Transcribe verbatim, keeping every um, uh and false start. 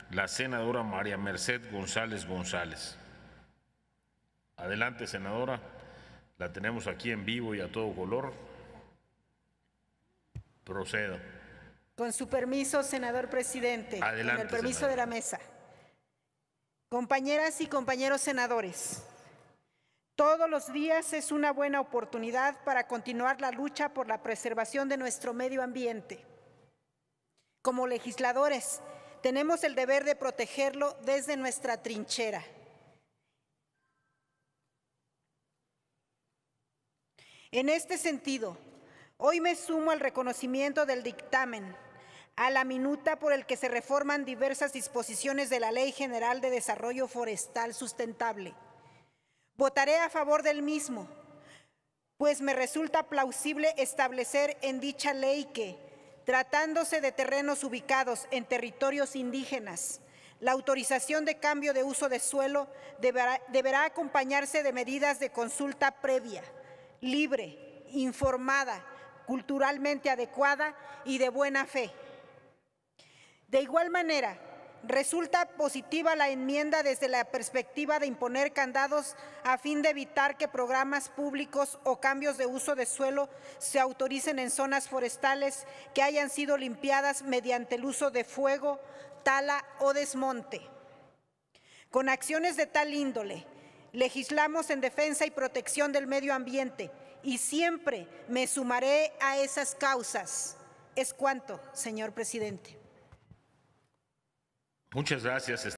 la senadora María Merced González González. Adelante, senadora. La tenemos aquí en vivo y a todo color. Proceda. Con su permiso, senador presidente. Adelante, con el permiso senadora. de la mesa. Compañeras y compañeros senadores, todos los días es una buena oportunidad para continuar la lucha por la preservación de nuestro medio ambiente. Como legisladores, tenemos el deber de protegerlo desde nuestra trinchera. En este sentido, hoy me sumo al reconocimiento del dictamen, a la minuta por el que se reforman diversas disposiciones de la Ley General de Desarrollo Forestal Sustentable. Votaré a favor del mismo, pues me resulta plausible establecer en dicha ley que, tratándose de terrenos ubicados en territorios indígenas, la autorización de cambio de uso de suelo deberá, deberá acompañarse de medidas de consulta previa, libre, informada, culturalmente adecuada y de buena fe. De igual manera, resulta positiva la enmienda desde la perspectiva de imponer candados a fin de evitar que programas públicos o cambios de uso de suelo se autoricen en zonas forestales que hayan sido limpiadas mediante el uso de fuego, tala o desmonte. Con acciones de tal índole, legislamos en defensa y protección del medio ambiente y siempre me sumaré a esas causas. Es cuanto, señor presidente. Muchas gracias.